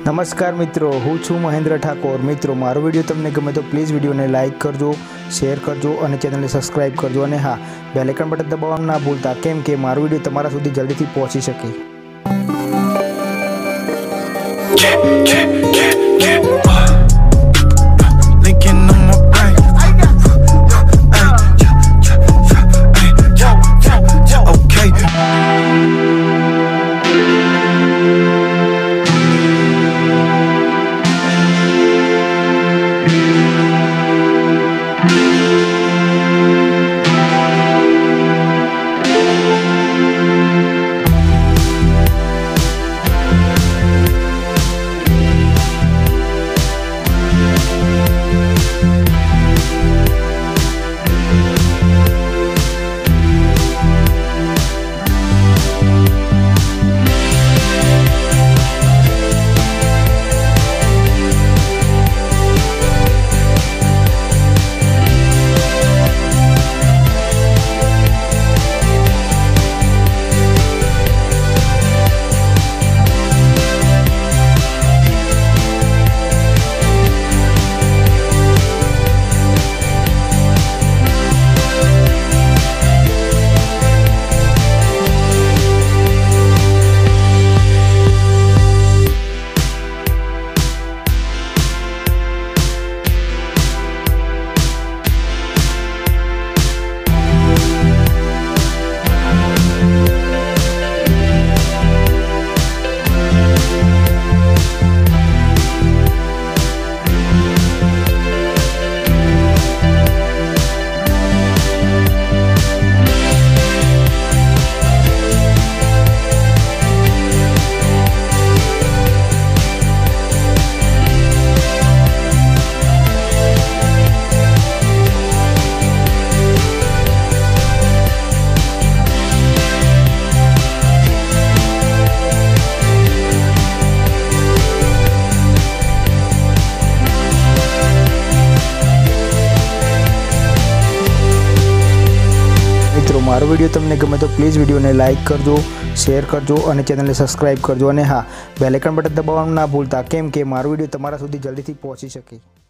नमस्कार मित्रों, हूँ छूं महेंद्र ठाकोर। मित्रों, मारो विडियो तमने गमे तो प्लीज विडियो ने लाइक करजो, शेर करजो और चैनल ने सब्सक्राइब करजो और हाँ, बेल आइकन बटन दबावવાનું ना भूलता, केम के मारो विडियो तमारा सुधी जल्दी थी पहुंची सके। मारो विडियो तमने गमे तो प्लीज विडियो ने लाइक करजो, शेर करजो और चैनल ने सब्सक्राइब करजो और हाँ, बेल आइकन बटन दबावવાનું ना भूलता, केम के मारो विडियो तमारा सुधी जल्दी थी पहुंची सके।